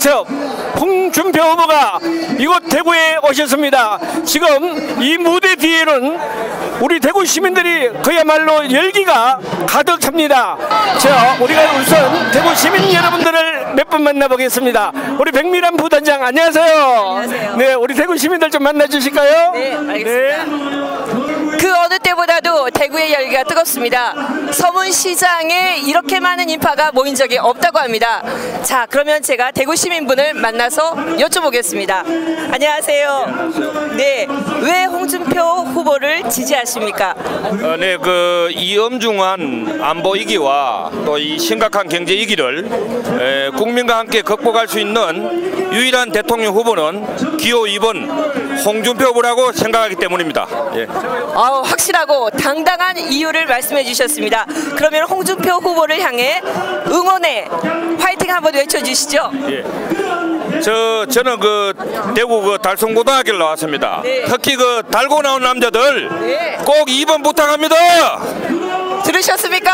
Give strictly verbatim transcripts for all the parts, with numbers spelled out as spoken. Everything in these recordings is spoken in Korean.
대리인척 홍준표 후보가 이곳 대구에 오셨습니다. 지금 이 무대 뒤에는 우리 대구 시민들이 그야말로 열기가 가득 찹니다. 자, 우리가 우선 대구 시민 여러분들을 몇 분 만나보겠습니다. 우리 백미란 부단장 안녕하세요. 안녕하세요. 네, 우리 대구 시민들 좀 만나주실까요? 네, 알겠습니다. 네. 그 어느 때보다도 대구의 열기가 뜨겁습니다. 서문시장에 이렇게 많은 인파가 모인 적이 없다고 합니다. 자, 그러면 제가 대구 시민분을 만나서 여쭤보겠습니다. 안녕하세요. 네, 왜 홍준표 후보를 지지하십니까? 어, 네, 그 이엄중한 안보 위기와 또 이 심각한 경제 위기를 에, 국민과 함께 극복할 수 있는 유일한 대통령 후보는 기호 이 번 홍준표 후보라고 생각하기 때문입니다. 예. 아, 확실하고 당당한 이유를 말씀해 주셨습니다. 그러면 홍준표 후보를 향해 응원의 화이팅 한번 외쳐주시죠. 예. 저 저는 그 대구 그 달성고등학교를 나왔습니다. 네. 특히 그 달고 나온 남자들 네. 꼭 이 번 부탁합니다. 들으셨습니까?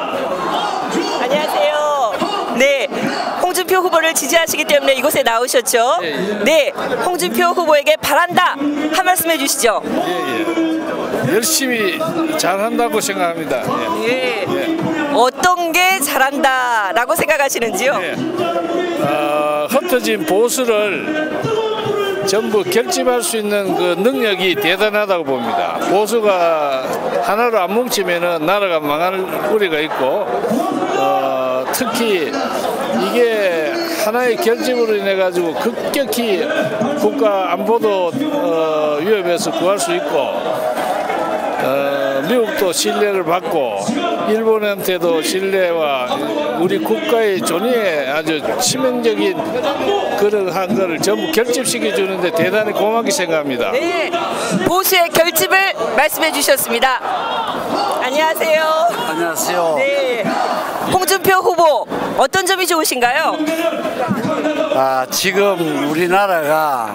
안녕하세요. 네, 홍준표 후보를 지지하시기 때문에 이곳에 나오셨죠. 네, 홍준표 후보에게 바란다 한 말씀 해주시죠. 예, 예. 열심히 잘한다고 생각합니다. 예. 예. 어떤 게 잘한다라고 생각하시는지요? 예. 어, 흩어진 보수를 전부 결집할 수 있는 그 능력이 대단하다고 봅니다. 보수가 하나로 안 뭉치면은 나라가 망할 우려가 있고, 어, 특히 이게 하나의 결집으로 인해 가지고 급격히 국가 안보도 어, 위협에서 구할 수 있고, 어, 미국도 신뢰를 받고 일본한테도 신뢰와 우리 국가의 존의에 아주 치명적인 그러한 것을 전부 결집시켜 주는데 대단히 고맙게 생각합니다. 네, 보수의 결집을 말씀해 주셨습니다. 안녕하세요. 안녕하세요. 네, 홍준표 후보 어떤 점이 좋으신가요? 아, 지금 우리나라가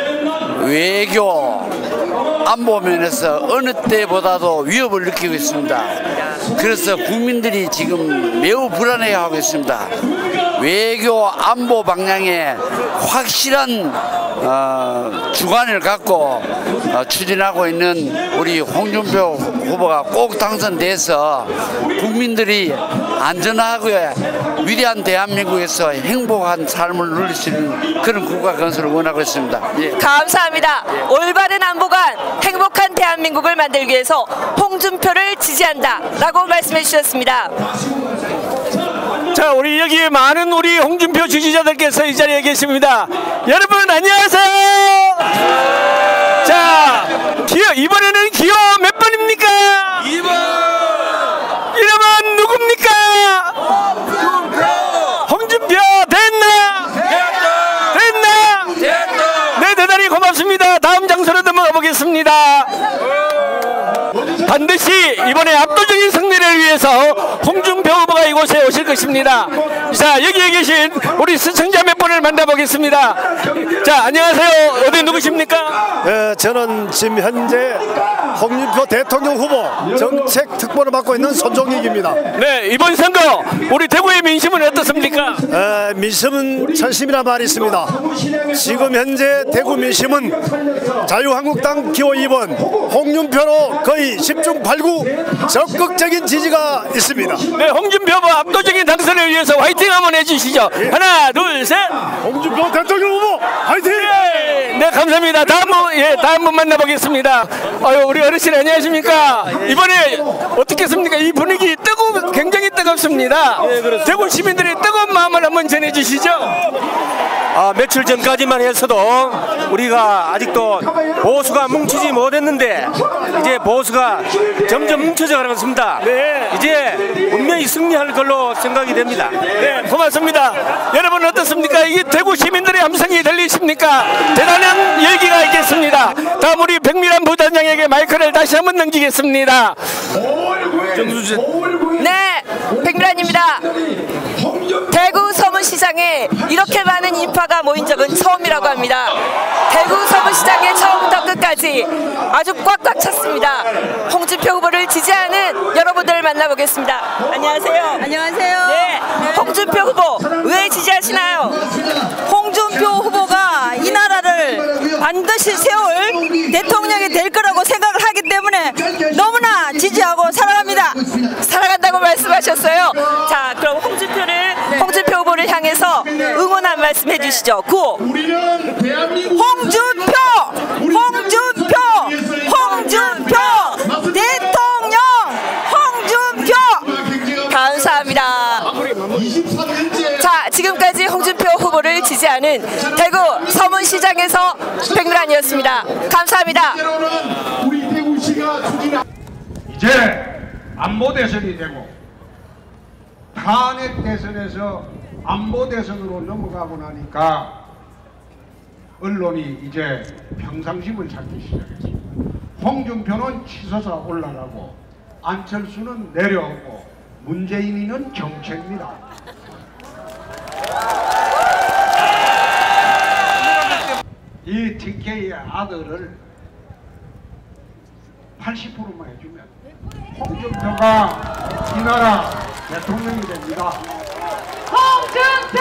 외교 안보 면에서 어느 때보다도 위협을 느끼고 있습니다. 그래서 국민들이 지금 매우 불안해하고 있습니다. 외교 안보 방향에 확실한 어, 주관을 갖고 어, 추진하고 있는 우리 홍준표 후보가 꼭 당선돼서 국민들이 안전하고 위대한 대한민국에서 행복한 삶을 누릴 수 있는 그런 국가 건설을 원하고 있습니다. 예. 감사합니다. 예. 올바른 안보관 행복한 대한민국을 만들기 위해서 홍준표를 지지한다 라고 말씀해 주셨습니다. 자, 우리 여기에 많은 우리 홍준표 지지자들께서 이 자리에 계십니다. 여러분 안녕하세요. 자, 기호 이번에는 기호 몇 번입니까? 이 번. 이름은 누굽니까? 홍준표 됐나? 됐나? 됐나? 네, 대단히 고맙습니다. 다음 장소로 넘어가 보겠습니다. 반드시 이번에 압도적인 승리를 위해서 홍준표 후보가 이곳에 오실 것입니다. 자, 여기에 계신 우리 시청자 몇 분을 만나보겠습니다. 자, 안녕하세요. 어디 누구십니까? 네, 저는 지금 현재 홍준표 대통령 후보 정책 특보를 맡고 있는 손종익입니다. 네, 이번 선거 우리 대구의 민심은 어떻습니까? 에, 민심은 천심이라 말이 있습니다. 지금 현재 대구 민심은 자유한국당 기호 이 번 홍준표로 거의 십중 팔구 적극적인 지지가 있습니다. 네, 홍준표 후보 압도적인 당선을 위해서 화이팅 한번 해주시죠. 예. 하나, 둘, 셋. 홍준표 대통령 후보 화이팅! 예. 네, 감사합니다. 다음 분, 예, 다음 분 만나보겠습니다. 아유, 우리 어르신 안녕하십니까? 이번에 어떻겠습니까? 이 분위기 뜨거, 굉장히 뜨겁습니다. 예, 대구 시민들의 뜨거운 마음을 한번 전해주시죠. 아, 며칠 전까지만 해서도 우리가 아직도 보수가 뭉치지 못했는데 이제 보수가 점점 뭉쳐져 가는 것입니다. 네. 이제 분명히 승리할 걸로 생각이 됩니다. 네, 고맙습니다. 여러분 어떻습니까? 이게 대구 시민들의 함성이 들리십니까? 대단한 열기가 있겠습니다. 다음 우리 백미란 부단장에게 마이크를 다시 한번 넘기겠습니다. 네, 백미란입니다. 대구 서문시장에 이렇게 많은 인파가 모인 적은 처음이라고 합니다. 대구 서문시장에 처음부터 끝까지 아주 꽉꽉 찼습니다. 홍준표 후보를 지지하는 여러분들을 만나보겠습니다. 안녕하세요. 안녕하세요. 네, 홍준표 후보 왜 지지하시나요? 홍준 반드시 세울 대통령이 될 거라고 생각을 하기 때문에 너무나 지지하고 사랑합니다. 사랑한다고 말씀하셨어요. 자, 그럼 홍준표를 홍준표 후보를 향해서 응원 한 말씀 해주시죠. 구호. 홍준표, 홍준표, 홍준표, 대통령, 홍준표. 감사합니다. 자, 지금까지 홍준표 후보를 지지하는 대구 서문시장에서 백란이었습니다. 감사합니다. 이제 안보 대선이 되고 탄핵 대선에서 안보 대선으로 넘어가고 나니까 언론이 이제 평상심을 찾기 시작했습니다. 홍준표는 치솟아 올라가고 안철수는 내려오고 문재인이는 정체입니다. 이 티케이의 아들을 팔십 퍼센트만 해주면 홍준표가 이 나라 대통령이 됩니다. 홍준표!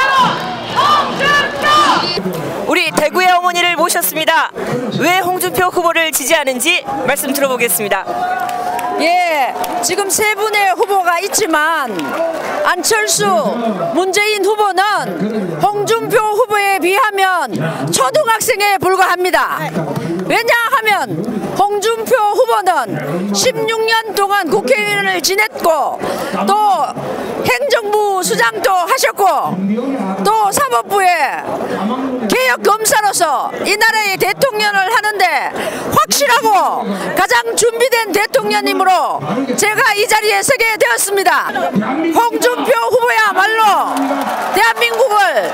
홍준표! 우리 대구의 어머니를 모셨습니다. 왜 홍준표 후보를 지지하는지 말씀 들어보겠습니다. 예, 지금 세 분의 후보가 있지만 안철수, 문재인 후보는 홍준표 후보에 비하면 초등학생에 불과합니다. 왜냐하면 홍준표 후보는 십육 년 동안 국회의원을 지냈고 또 행정부 수장도 하셨고 또 사법부에 개혁검사로서 이 나라의 대통령을 하는데 확실하고 가장 준비된 대통령님으로 제가 이 자리에 서게 되었습니다. 홍준표 후보야말로 대한민국을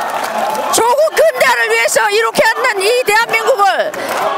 조국 근대화를 위해서 이렇게 하는 이 대한민국을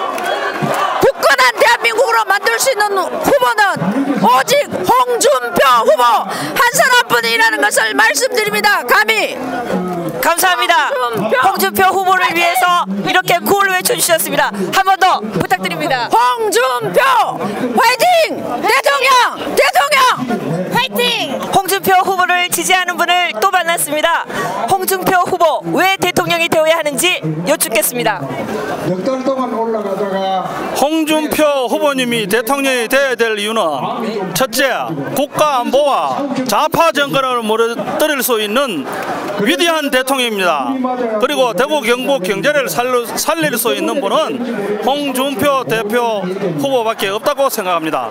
굳건한 대한민국으로 만들 수 있는 후보는 오직 홍준표 후보 한 사람뿐이라는 것을 말씀드립니다. 감히 감사합니다. 홍준표, 홍준표 후보를 위해서 이렇게 구호를 외쳐주셨습니다. 한 번 더 부탁드립니다. 홍준표 화이팅! 대통령! 대통령! 화이팅! 홍준표 후보를 지지하는 분을 또 만났습니다. 홍준표 후보 왜 대통령이 되어야 하는지 여쭙겠습니다. 몇 달 동안 올라가다가 홍준표 후보님이 대통령이 되어야 될 이유는 첫째, 국가 안보와 좌파 정권을 무너뜨릴 수 있는 위대한 대통령입니다. 그리고 대구 경북 경제를 살릴 수 있는 분은 홍준표 대표 후보밖에 없다고 생각합니다.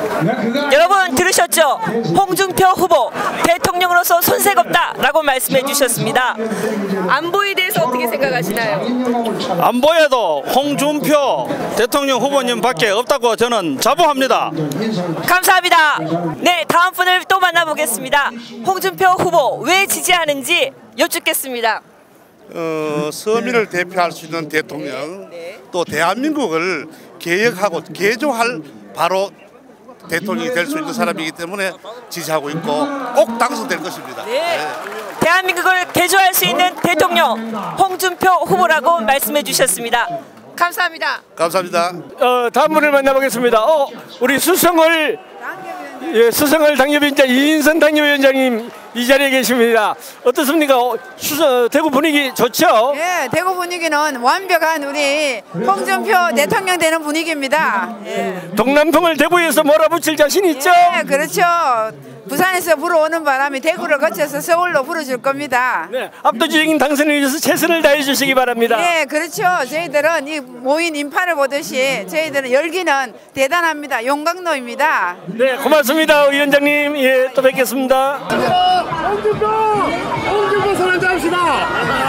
여러분 들으셨죠? 홍준표 후보 대통령으로서 손색 없다라고 말씀해 주셨습니다. 안보에 대해서 어떻게 생각하시나요? 안보에도 홍준표 대통령 후보님밖에 없다고 저는 자부합니다. 감사합니다. 네, 다음 분을 또 만나보겠습니다. 홍준표 후보 왜 지지하는지 여쭙겠습니다. 어, 서민을 대표할 수 있는 대통령, 또 대한민국을 개혁하고 개조할 바로 대통령이 될 수 있는 사람이기 때문에 지지하고 있고 꼭 당선될 것입니다. 네. 네. 대한민국을 개조할 수 있는 대통령 홍준표 후보라고 말씀해 주셨습니다. 감사합니다. 감사합니다. 어, 다음 분을 만나보겠습니다. 어, 우리 수성을 예, 수성을 당협위원장 이인선 당협위원장님 이 자리에 계십니다. 어떻습니까? 어, 수성, 대구 분위기 좋죠? 네, 대구 분위기는 완벽한 우리 홍준표 대통령 되는 분위기입니다. 예. 동남풍을 대구에서 몰아붙일 자신 있죠? 네, 그렇죠. 부산에서 불어오는 바람이 대구를 거쳐서 서울로 불어줄 겁니다. 네, 압도적인 당선을 위해서 최선을 다해 주시기 바랍니다. 네, 그렇죠. 저희들은 이 모인 인파를 보듯이 저희들은 열기는 대단합니다. 용광로입니다. 네, 고맙습니다. 위원장님. 예, 또 뵙겠습니다. 홍준표! 홍준표 손을 잡읍시다!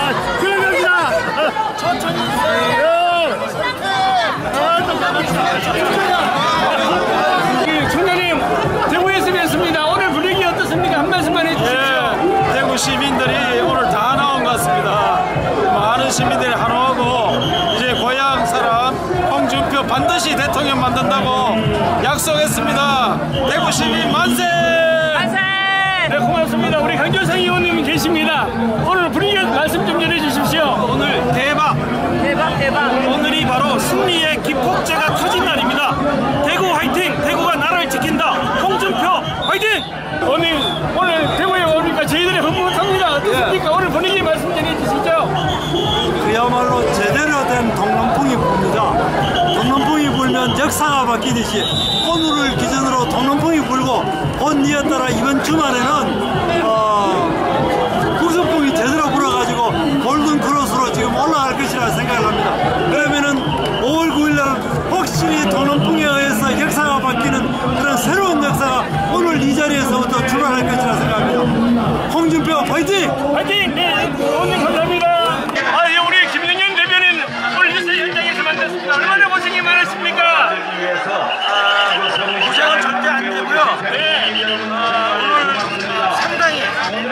들어갑니다! 천천히 총장님, 대구에서 뵙습니다. 오늘 분위기 어떻습니까? 한 말씀만 해주십시오. 예, 대구 시민들이 오늘 다 나온 것 같습니다. 많은 시민들이 환호하고 이제 고향 사람 홍준표 반드시 대통령 만든다고 약속했습니다. 대구 시민 만세! 네, 고맙습니다. 우리 강조상 의원님 계십니다. 오늘 분위기 말씀 좀 전해주십시오. 오늘 대박! 대박 대박! 오늘이 바로 승리의 기폭제가 터진 날입니다. 대구 화이팅! 대구가 나라를 지킨다! 홍준표 화이팅! 오늘, 오늘 대구에 오니까 저희들이 흐뭇합니다. 어떻습니까? 예. 오늘 분위기 말씀 전해주시죠. 그야말로 제대로 된 동남풍이 바뀌듯이 오늘을 기준으로 동남풍이 불고 온니에 따라 이번 주말에는 어, 국서풍이 제대로 불어가지고 골든 크로스로 지금 올라갈 것이라 생각을 합니다. 그러면은 오월 구일날 혹시 동남풍에 의해서 역사가 바뀌는 그런 새로운 역사가 오늘 이 자리에서부터 출발할 것이라 생각합니다. 홍준표 파이팅! 파이팅! 네, 오늘 감사합니다. 아, 예, 우리 김영현 대변인 오늘 뉴스 현장에서 만났습니다. 얼마나 고생이 많으십니까? 아, 고생은 절대 안 되고요. 네. 아, 오늘 상당히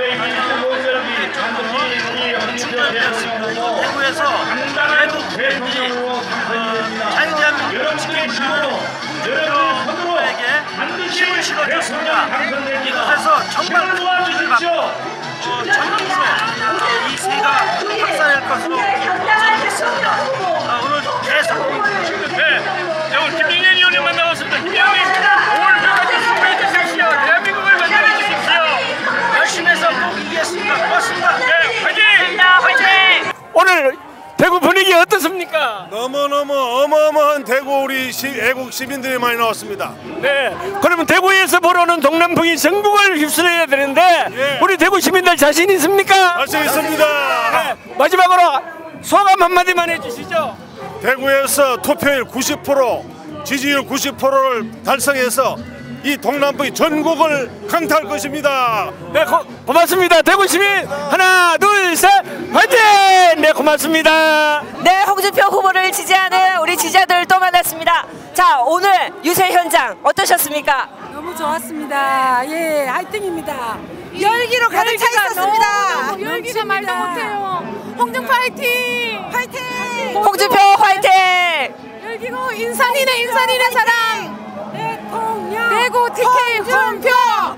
충격이었습니다. 대구에서 외국 국민이 자유대한 민국을 지켜주고 여러분에게 힘을 실어줬습니다. 이곳에서 정말 큰 힘을 받고 어, 전국으로 이 세가 확산할 것으로 저는 믿습니다. 아, 오늘 계속 네, 오늘 김영현 의원님 만나봤습니다. 김영현 오월 회까지 수고해 주십시오. 대한민국을 만들어 주십시오. 열심히 해서 꼭 이기겠습니다. 고맙습니다. 네, 화이팅! 화이팅! 오늘 대구 분위기 어떻습니까? 너무너무 어마어마한 대구 우리 시, 애국 시민들이 많이 나왔습니다. 네, 그러면 대구에서 불어오는 동남풍이 전국을 휩쓸어야 되는데 예. 우리 대구 시민들 자신 있습니까? 자신 있습니다. 네, 마지막으로 소감 한마디만 해주시죠. 대구에서 투표율 구십 퍼센트, 지지율 구십 퍼센트를 달성해서 이 동남풍이 전국을 강타할 것입니다. 네, 고, 고맙습니다. 대구 시민 하나, 둘, 셋, 화이팅! 네, 고맙습니다. 네, 홍준표 후보를 지지하는 우리 지지자들 또 만났습니다. 자, 오늘 유세 현장 어떠셨습니까? 너무 좋았습니다. 예, 화이팅입니다. 열기로 가득 차 있었습니다. 너무 열기가 말도 못해요. 홍준표 화이팅! 화이팅! 홍준표 화이팅! 열기고 인산이네 인산이네 사랑. 대통령 대구 티케이 홍준표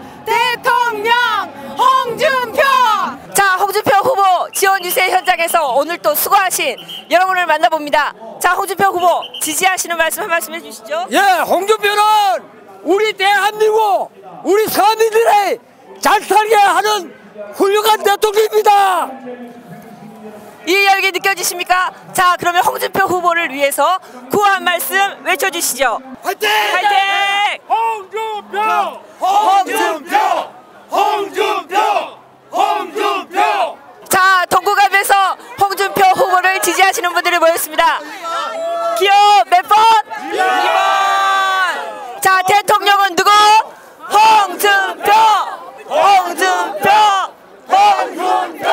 대통령 홍준표. 자, 홍준표 후보 지원 유세 현장에서 오늘 또 수고하신 여러분을 만나봅니다. 자, 홍준표 후보 지지하시는 말씀 한 말씀 해주시죠. 예, 홍준표는 우리 대한민국 우리 서민들의 잘 살게 하는 훌륭한 대통령입니다. 이 열기 느껴지십니까? 자, 그러면 홍준표 후보를 위해서 구호 한 말씀 외쳐주시죠. 화이팅! 화이팅! 홍준표! 홍준표! 홍준표! 홍준표! 자, 동구갑에서 홍준표 후보를 지지하시는 분들이 모였습니다. 기호 몇 번? 이 번! 자, 대통령은 누구? 홍준표! 홍준표! 홍준표!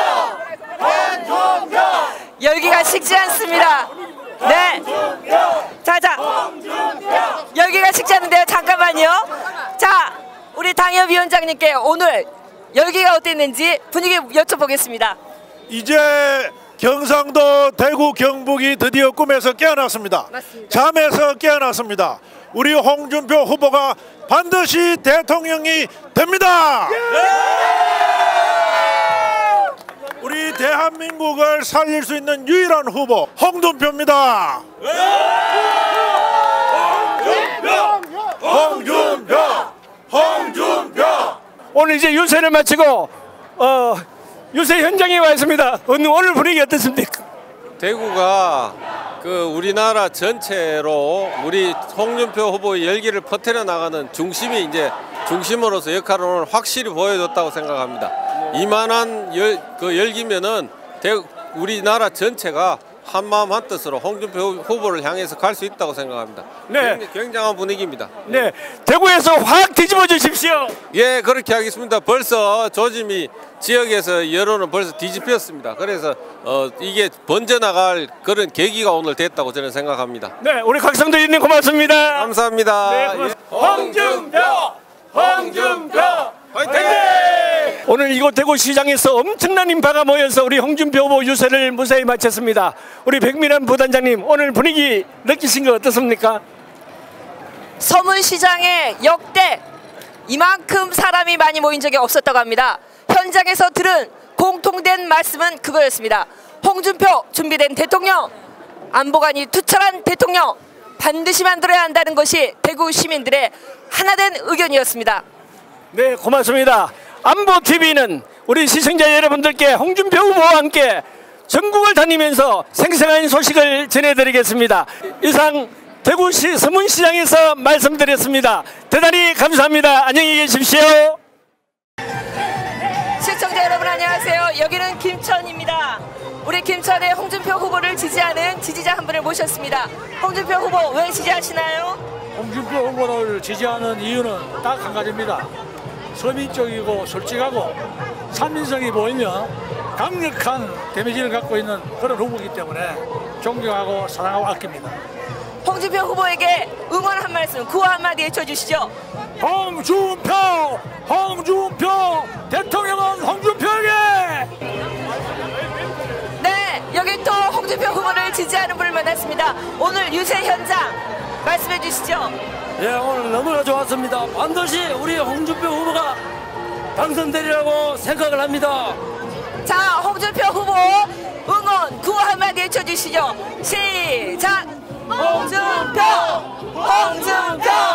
홍준표! 열기가 식지 않습니다. 네. 자, 자. 열기가 식지 않는데요. 잠깐만요. 자, 우리 당협위원장님께 오늘 열기가 어땠는지 분위기 여쭤보겠습니다. 이제 경상도 대구 경북이 드디어 꿈에서 깨어났습니다. 맞습니다. 잠에서 깨어났습니다. 우리 홍준표 후보가 반드시 대통령이 됩니다. 우리 대한민국을 살릴 수 있는 유일한 후보 홍준표입니다. 홍준표! 홍준표! 홍준표! 오늘 이제 유세를 마치고 어, 유세 현장에 와 있습니다. 오늘 분위기 어떻습니까? 대구가 그 우리나라 전체로 우리 홍준표 후보의 열기를 퍼뜨려 나가는 중심이 이제 중심으로서 역할을 오늘 확실히 보여줬다고 생각합니다. 이만한 열, 그 열기면은 대, 우리나라 전체가 한마음 한뜻으로 홍준표 후보를 향해서 갈 수 있다고 생각합니다. 네. 굉장한 분위기입니다. 네, 대구에서 확 뒤집어 주십시오. 예, 그렇게 하겠습니다. 벌써 조짐이 지역에서 여론은 벌써 뒤집혔습니다. 그래서 어, 이게 번져나갈 그런 계기가 오늘 됐다고 저는 생각합니다. 네, 우리 각성도 의원님 고맙습니다. 감사합니다. 네, 고맙습니다. 예. 홍준표! 홍준표! 화이팅! 오늘 이곳 대구시장에서 엄청난 인파가 모여서 우리 홍준표 후보 유세를 무사히 마쳤습니다. 우리 백미란 부단장님, 오늘 분위기 느끼신 거 어떻습니까? 서문시장에 역대 이만큼 사람이 많이 모인 적이 없었다고 합니다. 현장에서 들은 공통된 말씀은 그거였습니다. 홍준표 준비된 대통령, 안보관이 투철한 대통령 반드시 만들어야 한다는 것이 대구 시민들의 하나된 의견이었습니다. 네, 고맙습니다. 안보티비는 우리 시청자 여러분들께 홍준표 후보와 함께 전국을 다니면서 생생한 소식을 전해드리겠습니다. 이상 대구시 서문시장에서 말씀드렸습니다. 대단히 감사합니다. 안녕히 계십시오. 시청자 여러분 안녕하세요. 여기는 김천입니다. 우리 김천의 홍준표 후보를 지지하는 지지자 한 분을 모셨습니다. 홍준표 후보 왜 지지하시나요? 홍준표 후보를 지지하는 이유는 딱 한 가지입니다. 서민적이고 솔직하고 산민성이 보이며 강력한 데미지를 갖고 있는 그런 후보이기 때문에 존경하고 사랑하고 아낍니다. 홍준표 후보에게 응원 한 말씀, 구호 한마디 해쳐주시죠. 홍준표! 홍준표! 대통령은 홍준표에게! 네, 여기 또 홍준표 후보를 지지하는 분을 만났습니다. 오늘 유세 현장 말씀해 주시죠. 예, 오늘 너무나 좋았습니다. 반드시 우리 홍준표 후보가 당선되리라고 생각을 합니다. 자, 홍준표 후보 응원 구호 한마디 해쳐주시죠. 시작! 홍준표! 홍준표!